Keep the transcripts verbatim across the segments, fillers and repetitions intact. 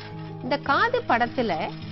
இந்த காது படத்துல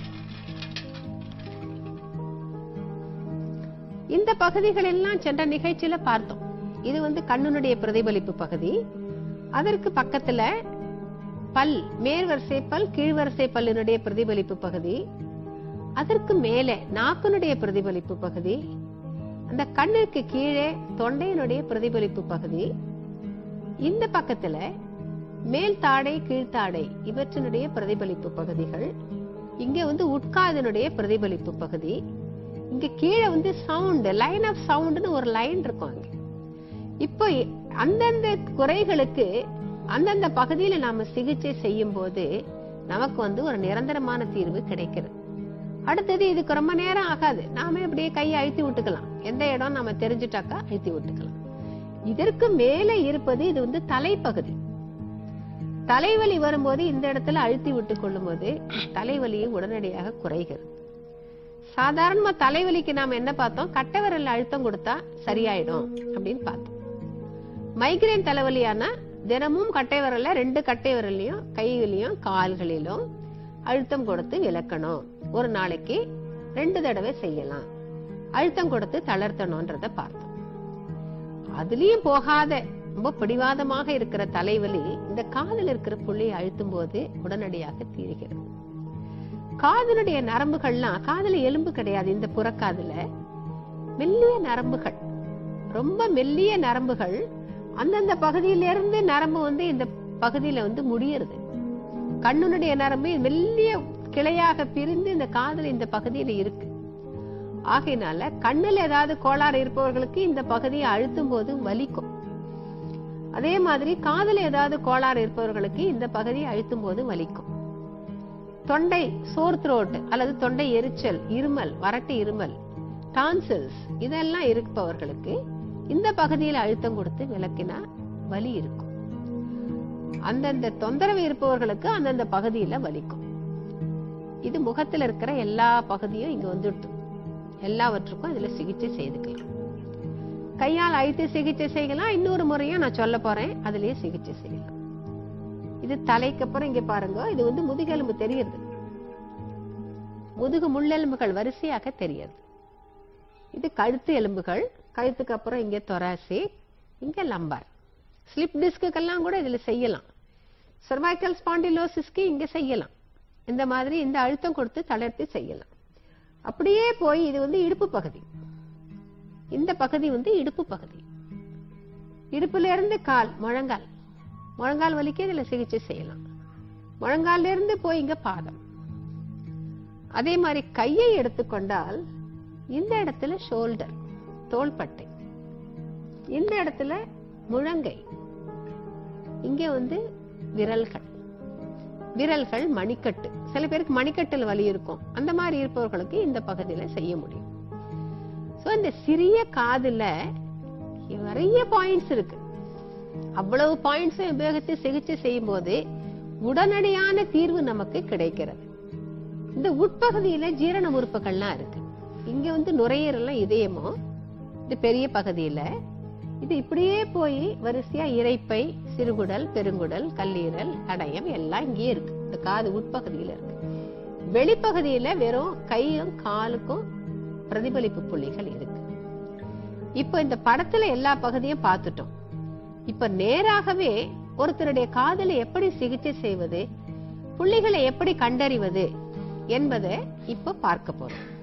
இந்த பகுதிகள் எல்லாம் சென்ற நிகழ்ச்சியில பார்த்தோம். இது வந்து கண்ணுடைய பிரதிபலிப்பு பகுதி. அதற்கு பக்கத்துல பல், மேல்வரிசை பல், கீழ்வரிசை பல்லினுடைய பிரதிபலிப்பு பகுதி. அதற்கு மேலே நாக்குனுடைய பிரதிபலிப்பு பகுதி. அந்த கண்ணுக்கு கீழே தொண்டையினுடைய பிரதிபலிப்பு பகுதி. இந்த பக்கத்துல மேல் தாடை, கீழ்த்தாடை இவற்றினுடைய பிரதிபலிப்பு பகுதிகள். இங்க வந்து உட்காதினுடைய பிரதிபலிப்பு பகுதி. இங்க கீழே வந்து சவுண்ட், லைன் ஆஃப் சவுண்ட்னு ஒரு லைன் இருக்கும் அங்க. இப்போ அந்தந்த குறைகளுக்கு அந்தந்த பகுதியில நாம சிகிச்சை செய்யும் போது நமக்கு வந்து ஒரு நிரந்தரமான தீர்வு கிடைக்கிறது. அடுத்தது இதுக்கு ரொம்ப நேரம் ஆகாது, நாம அப்படியே கையை அழுத்தி விட்டுக்கலாம். எந்த இடம் நாம தெரிஞ்சுட்டாக்கா அழுத்தி விட்டுக்கலாம். இதற்கு மேல இருப்பது இது வந்து தலைப்பகுதி. தலைவலி வரும்போது இந்த இடத்துல அழுத்தி விட்டு கொள்ளும் போது தலைவலியை உடனடியாக குறைகிறது. சாதாரணமா தலைவலிக்கு நாம என்ன பார்த்தோம், கட்டை விரல்ல அழுத்தம் கொடுத்தா சரியாயிடும் அப்படின்னு பார்த்தோம். மைக்ரேன் தலைவலியானா தினமும் கட்டை விரல்ல, ரெண்டு கட்டை விரல்லையும் கைகளிலும் கால்களிலும் அழுத்தம் கொடுத்து விளக்கணும். ஒரு நாளைக்கு ரெண்டு தடவை செய்யலாம். அழுத்தம் கொடுத்து தளர்த்தணும்ன்றத பார்த்தோம். அதுலயும் போகாத ரொம்ப பிடிவாதமாக இருக்கிற தலைவலி இந்த காதில் இருக்கிற புள்ளியை அழுத்தும் போது உடனடியாக தீருகிறது. காதலுடைய நரம்புகள்லாம், காதுல எலும்பு கிடையாது இந்த புறக்காதுல, மெல்லிய நரம்புகள், ரொம்ப மெல்லிய நரம்புகள். அந்தந்த பகுதியிலிருந்து நரம்பு வந்து இந்த பகுதியில வந்து முடியறது. கண்ணுடைய நரம்பு மெல்லிய கிளையாக பிரிந்து இந்த காதுல இந்த பகுதியில இருக்கு. ஆகையினால கண்ணுல ஏதாவது கோளாறு இருப்பவர்களுக்கு இந்த பகுதியை அழுத்தும் போது வலிக்கும். அதே மாதிரி காதுல ஏதாவது கோளாறு இருப்பவர்களுக்கு இந்த பகுதியை அழுத்தும் போது வலிக்கும். தொண்டை, சோர் த்ரோட் அல்லது தொண்டை எரிச்சல், இருமல், வறட்டு இருமல், டான்சில்ஸ் இதெல்லாம் இருப்பவர்களுக்கு இந்த பகுதியில் அழுத்தம் கொடுத்து விளக்கினா வலி இருக்கும். அந்தந்த தொந்தரவு இருப்பவர்களுக்கு அந்தந்த பகுதியில வலிக்கும். இது முகத்துல இருக்கிற எல்லா பகுதியும் இங்க வந்துட்டு எல்லாவற்றுக்கும் இதுல சிகிச்சை செய்துக்கலாம். கையால் அழுத்தி சிகிச்சை செய்யலாம். இன்னொரு முறையும் நான் சொல்ல போறேன், அதுலயே சிகிச்சை செய்யலாம். இது தலைக்கு அப்புறம் இங்க பாருங்க, இது வந்து முதுகெலும்பு தெரியுது. முதுகு முள்ளெலும்புகள் வரிசையாக தெரியுது. இது கழுத்து எலும்புகள். கழுத்துக்கு அப்புறம் இங்க தொராசி, இங்க லம்பார். ஸ்லிப் டிஸ்க்குக்கெல்லாம் கூட இதுல செய்யலாம். சர்வைக்கல் ஸ்பாண்டிலோசிஸ்க்கு இங்க செய்யலாம். இந்த மாதிரி இந்த அழுத்தம் கொடுத்து தளர்த்தி செய்யலாம். அப்படியே போய் இது வந்து இடுப்பு பகுதி. இந்த பகுதி வந்து இடுப்பு பகுதி. இடுப்புல இருந்து கால், முழங்கால், முழங்கால் வலிக்கு இதுல சிகிச்சை செய்யலாம். முழங்கால இருந்து போய் இங்க பாதம். அதே மாதிரி கையை எடுத்துக்கொண்டால் இந்த இடத்துல ஷோல்டர், தோள்பட்டை, இந்த இடத்துல முழங்கை, இங்க வந்து விரல்கள், விரல்கள் மணிக்கட்டு. சில பேருக்கு மணிக்கட்டில் வலி இருக்கும். அந்த மாதிரி இருப்பவர்களுக்கு இந்த பகுதியில செய்ய முடியும். சோ இந்த சிறிய காதுல நிறைய பாயிண்ட்ஸ் இருக்கு. அவ்வளவு பாயிண்ட்ஸ் உபயோகித்து சிகிச்சை செய்யும் போது உடனடியான தீர்வு நமக்கு கிடைக்கிறது. இந்த உட்பகுதியில ஜீரண உறுப்புகள்லாம் இருக்கு. இங்க வந்து நுரையீரல், இதயமோ இது பெரிய பகுதியில. இது இப்படியே போய் வரிசையா இரைப்பை, சிறுகுடல், பெருங்குடல், கல்லீரல், கடையம் எல்லாம் இங்கே இருக்கு. இந்த காது உட்பகுதியில இருக்கு. வெளிப்பகுதியில வெறும் கையும் காலுக்கும் பிரதிபலிப்பு புள்ளிகள் இருக்கு. இப்ப இந்த படத்துல எல்லா பகுதியும் பார்த்துட்டோம். இப்ப நேராகவே ஒருத்தருடைய காதலை எப்படி சிகிச்சை செய்வது, புள்ளிகளை எப்படி கண்டறிவது என்பதை இப்ப பார்க்க போறோம்.